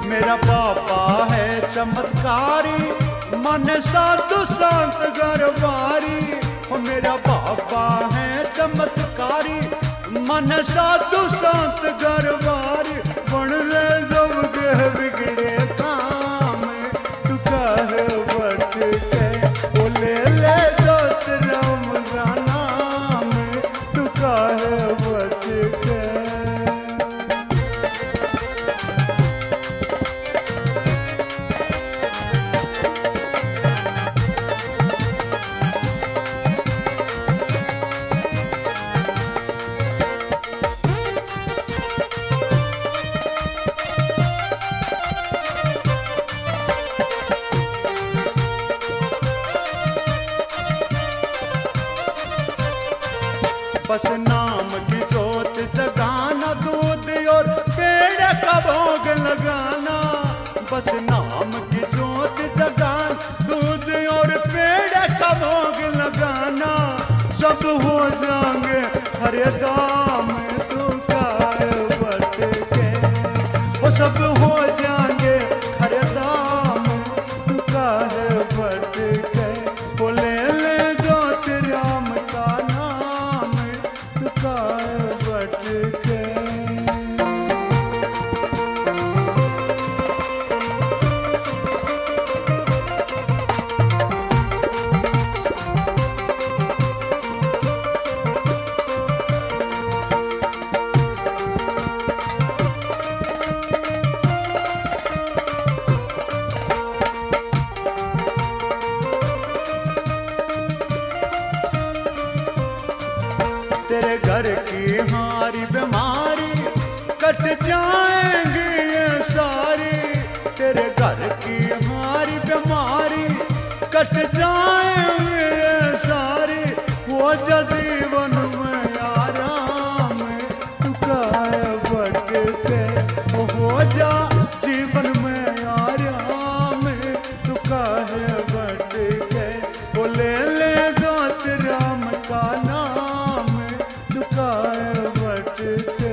मेरा पापा है चमत्कारी, मन साधु संत गरबारी। मेरा पापा है चमत्कारी, मन साधु संत गरबारी। बन ले जब बिगड़े काम, तू कह बट के बोले ले दोस्त राम का नाम, तू कह बट के। बस नाम की जोत जगाना, दूध और पेड़ का भोग लगाना। बस नाम की जोत जगाना, दूध और पेड़ का भोग लगाना। सब हो जाएंगे हरे दाम, तू कर बट के। वो सब हो जाएंगे हरे दाम, तू कर बट के। बोले ले जोत राम का नाम, तू कर बट के। तेरे घर की हारी बीमारी कट जाएंगी ये सारी। तेरे घर की हारी बीमारी कट जाएंगी ये सारी। हो जा जीवन में आराम, तू कह बट के। हो जा जीवन में आराम, तू कह बट के। बोले ले दोस्त राम का नाम, तू कह बट के।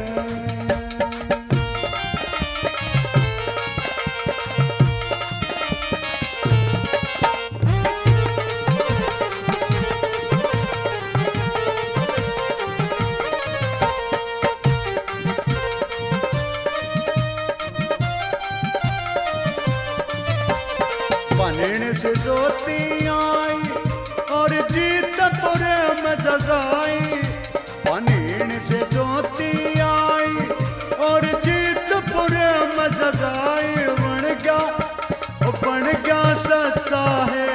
बनने से ज्योति आई और जीत पूरे में जगाई। बनने से ज्योति आई और जीत पूरे में जगाई। बन गया सच्चा है